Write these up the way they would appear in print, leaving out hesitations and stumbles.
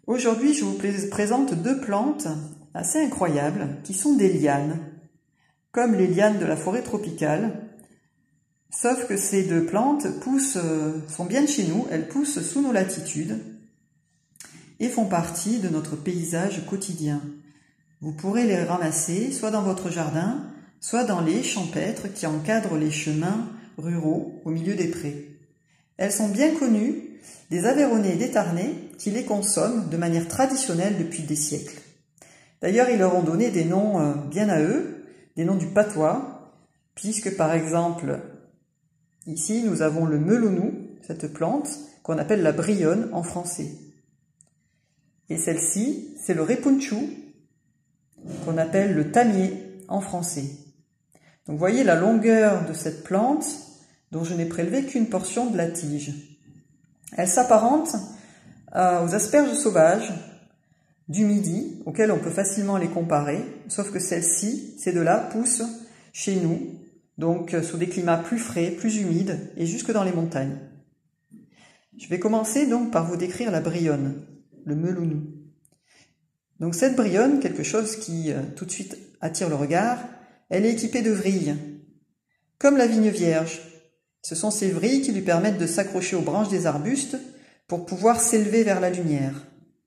Aujourd'hui, je vous présente deux plantes assez incroyables qui sont des lianes, comme les lianes de la forêt tropicale, sauf que ces deux plantes sont bien de chez nous, elles poussent sous nos latitudes et font partie de notre paysage quotidien. Vous pourrez les ramasser soit dans votre jardin, soit dans les haies champêtres qui encadrent les chemins ruraux au milieu des prés. Elles sont bien connues des Aveyronnais et des Tarnais qui les consomment de manière traditionnelle depuis des siècles. D'ailleurs, ils leur ont donné des noms bien à eux, des noms du patois, puisque par exemple, ici nous avons le melonou, cette plante, qu'on appelle la brionne en français. Et celle-ci, c'est le répunchou, qu'on appelle le tamier en français. Donc vous voyez la longueur de cette plante, dont je n'ai prélevé qu'une portion de la tige. Elle s'apparente aux asperges sauvages du Midi, auxquelles on peut facilement les comparer, sauf que celles-ci, ces deux-là, poussent chez nous, donc sur des climats plus frais, plus humides, et jusque dans les montagnes. Je vais commencer donc par vous décrire la brionne, le melounou. Donc cette brionne, quelque chose qui tout de suite attire le regard, elle est équipée de vrilles, comme la vigne vierge. Ce sont ces vrilles qui lui permettent de s'accrocher aux branches des arbustes pour pouvoir s'élever vers la lumière.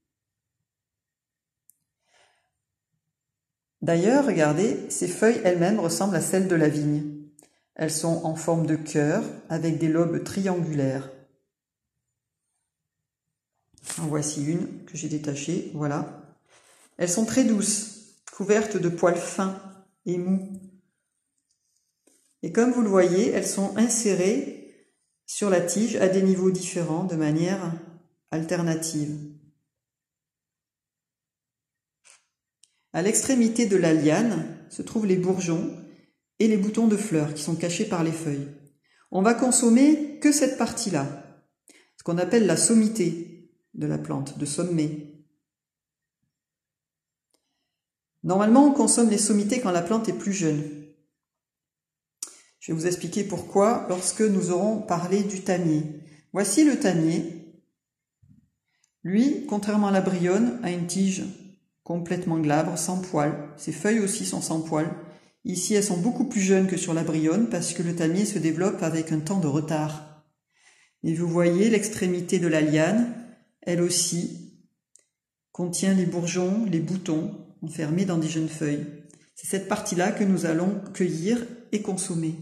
D'ailleurs, regardez, ces feuilles elles-mêmes ressemblent à celles de la vigne. Elles sont en forme de cœur avec des lobes triangulaires. En voici une que j'ai détachée, voilà. Elles sont très douces, couvertes de poils fins et mous. Et comme vous le voyez, elles sont insérées sur la tige à des niveaux différents de manière alternative. À l'extrémité de la liane se trouvent les bourgeons et les boutons de fleurs qui sont cachés par les feuilles. On va consommer que cette partie-là, ce qu'on appelle la sommité de la plante, de sommet. Normalement, on consomme les sommités quand la plante est plus jeune. Je vais vous expliquer pourquoi lorsque nous aurons parlé du tamier. Voici le tamier. Lui, contrairement à la brionne, a une tige complètement glabre, sans poils. Ses feuilles aussi sont sans poils. Ici, elles sont beaucoup plus jeunes que sur la brionne parce que le tamier se développe avec un temps de retard. Et vous voyez l'extrémité de la liane, elle aussi, contient les bourgeons, les boutons enfermés dans des jeunes feuilles. C'est cette partie-là que nous allons cueillir et consommer.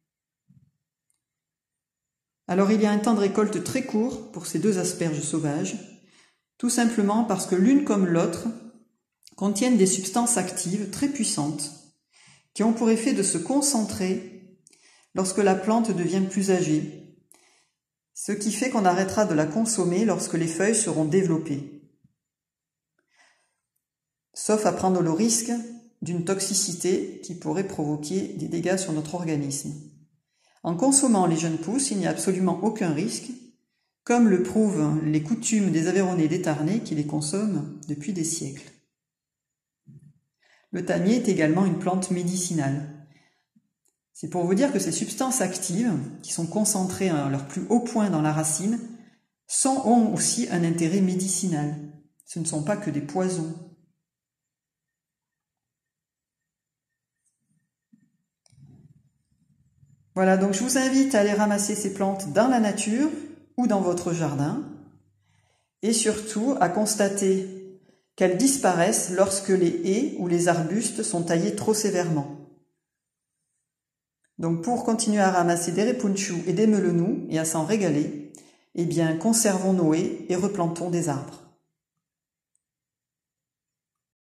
Alors il y a un temps de récolte très court pour ces deux asperges sauvages, tout simplement parce que l'une comme l'autre contiennent des substances actives très puissantes qui ont pour effet de se concentrer lorsque la plante devient plus âgée, ce qui fait qu'on arrêtera de la consommer lorsque les feuilles seront développées, sauf à prendre le risque d'une toxicité qui pourrait provoquer des dégâts sur notre organisme. En consommant les jeunes pousses, il n'y a absolument aucun risque, comme le prouvent les coutumes des Aveyronnais et des Tarnais qui les consomment depuis des siècles. Le tamier est également une plante médicinale. C'est pour vous dire que ces substances actives, qui sont concentrées à leur plus haut point dans la racine, ont aussi un intérêt médicinal. Ce ne sont pas que des poisons. Voilà, donc je vous invite à aller ramasser ces plantes dans la nature ou dans votre jardin et surtout à constater qu'elles disparaissent lorsque les haies ou les arbustes sont taillés trop sévèrement. Donc pour continuer à ramasser des répunchous et des melounous et à s'en régaler, eh bien conservons nos haies et replantons des arbres.